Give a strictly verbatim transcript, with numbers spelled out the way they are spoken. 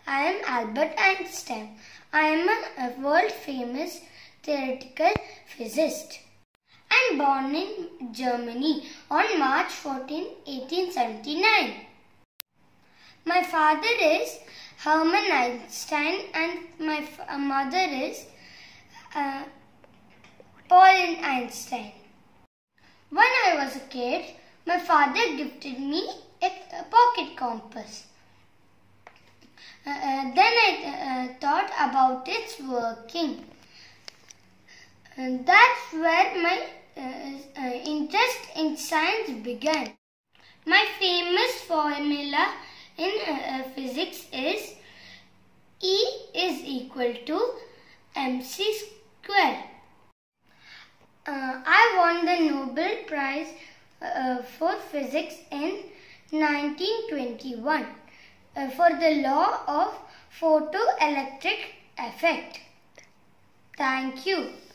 I am Albert Einstein. I am a world-famous theoretical physicist. I am born in Germany on March fourteenth, eighteen seventy-nine. My father is Hermann Einstein and my mother is uh, Pauline Einstein. When I was a kid, my father gifted me a, a pocket compass. Uh, uh, then I uh, thought about its working. And that's where my uh, uh, interest in science began. My famous formula in uh, physics is E is equal to mc square. Uh, I won the Nobel Prize uh, for Physics in nineteen twenty-one uh, for the law of photoelectric effect. Thank you.